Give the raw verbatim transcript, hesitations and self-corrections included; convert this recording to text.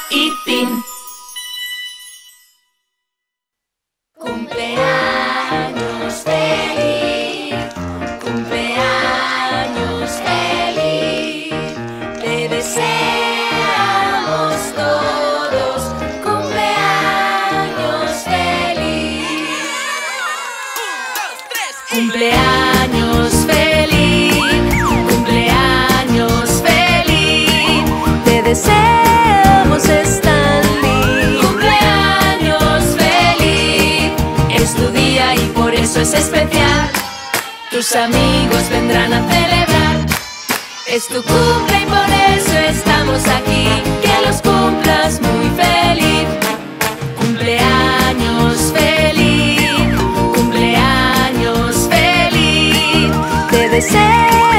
y fin. Cumpleaños feliz, cumpleaños feliz, te deseamos todos cumpleaños feliz. Cumpleaños feliz, cumpleaños feliz, te deseamos Stanley. Cumpleaños feliz, es tu día y por eso es especial. Tus amigos vendrán a celebrar. Es tu cumple y por eso estamos aquí. Que los cumplas muy feliz. Cumpleaños feliz, cumpleaños feliz, te deseo